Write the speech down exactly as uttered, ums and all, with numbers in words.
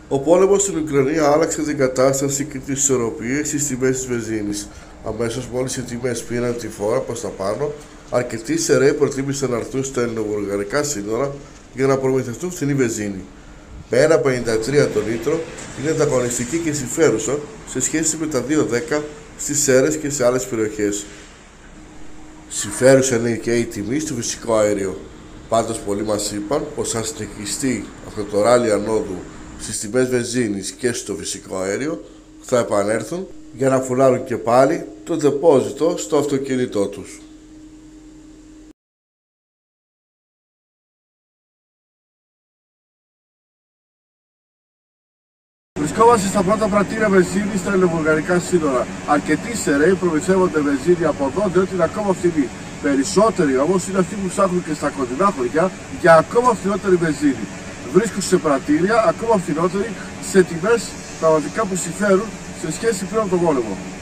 Ο πόλεμος στην Ουκρανία άλλαξε την κατάσταση και τις ισορροπίες στις τιμές της βενζίνης. Αμέσως μόλις οι τιμές πήραν τη φόρα προς τα πάνω, αρκετοί σεραίοι προτίμησαν να έρθουν στα ελληνοβουλγαρικά σύνορα για να προμηθευτούν φθηνή βενζίνη. Με ένα πενήντα τρία το λίτρο είναι ανταγωνιστική και συμφέρουσα σε σχέση με τα δύο δέκα στις Σέρρες και σε άλλες περιοχές. Συμφέρουσα είναι και η τιμή στο φυσικό αέριο. Πάντως πολλοί μας είπαν πως αν συνεχιστεί αυτό το ράλι ανόδου στις τιμές βενζίνης και στο φυσικό αέριο, θα επανέλθουν για να φουλάρουν και πάλι το ντεπόζιτο στο αυτοκίνητό τους. Βρισκόμαστε στα πρώτα πρατήρια βενζίνη στα ελληνοβουλγαρικά σύνορα. Αρκετοί σεραίοι προμηθεύονται βενζίνη από εδώ, διότι είναι ακόμα φθηνή. Περισσότεροι όμως είναι αυτοί που ψάχνουν και στα κοντινά χωριά για ακόμα φθηνότερη βενζίνη. Βρίσκουν σε πρατήρια ακόμα φθηνότερη σε τιμές πραγματικά που συμφέρουν σε σχέση πριν από τον πόλεμο.